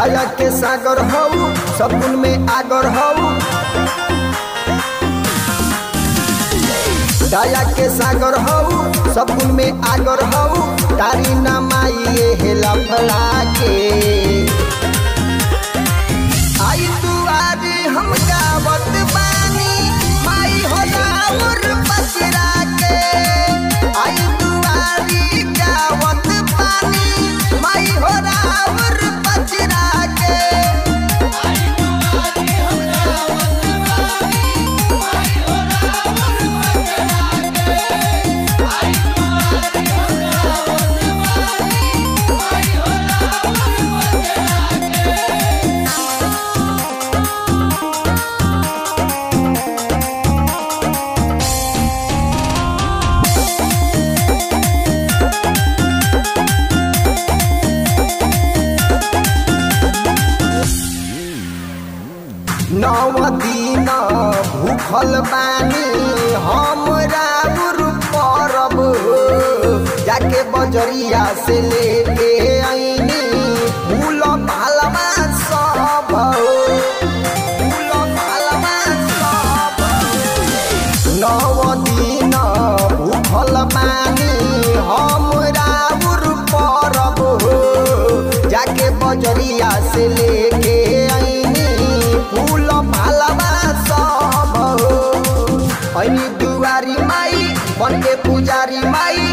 दया के सागर हऊ सब गुण में आगर हऊ, दया के सागर हऊ सब गुण में आगर हऊ, तारी ना माई ये लफड़ा के आई दुआरी हम गावत बानी माई होला मोर बसरा के, आई दुआरी गावत बानी माई होला मोर बसरा के, आई दुआरी हम गावत बानी माई होला मोर बसरा के, आई दुआरी हम गावत बानी माई होला मोर नव दिन भूखल बानी हमरा परब, जाके बजरिया से लेके आईनी फूल पालवा सब, फूल पालवा सब, नव दिन भूखल बानी हमरा परब, जाके बजरिया से लेके फूल पालवा सब, ऐनी दुआरी माई बन के पुजारी माई,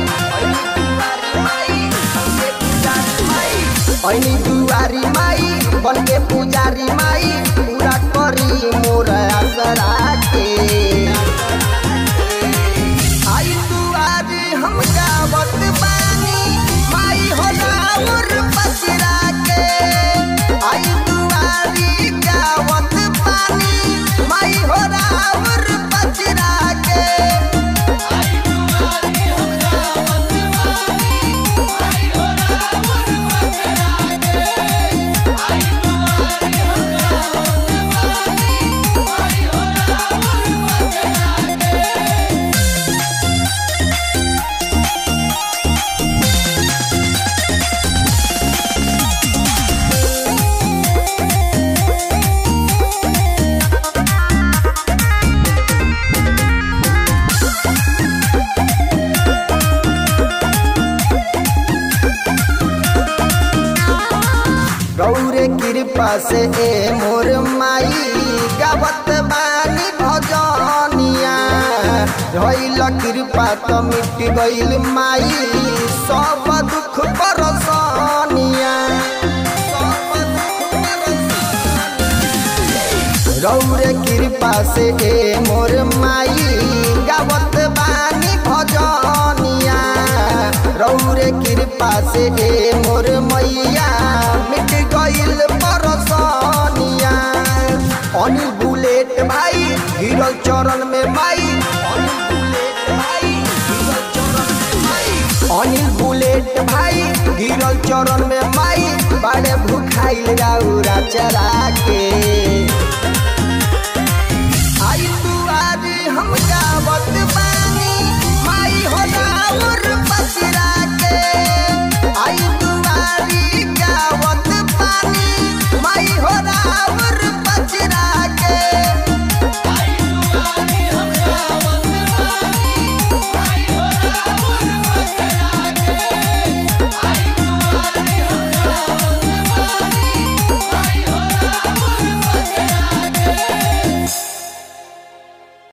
ऐनी दुआरी माई बन के पुजारी माई, पूरा करी मोर आसरा के आई दुआरी हम गावत बानी माई होला मोर बसरा के, आई दुआरी गावत बानी माई होला मोर बसरा के, आई दुआरी हम गावत बानी माई होला मोर बसरा के, आई दुआरी हम गावत बानी माई होला मोर बसरा के। गौरे कृपा से ए मोर माई गावत बानी भजनिया, भइल कृपा तो मिट गइल माई सब दुख परेशानिया, गौरे कृपा से ए मोर माई गावत बानी भजनिया, रौरे कृपा से ए मोर मैया मिट गइल परेशानिया, अनिल बुलेट भाई गिरल चरण में माई, अनिल बुलेट भाई गिरल चरण में माई, बड़े भूखाइल राउरा चरा के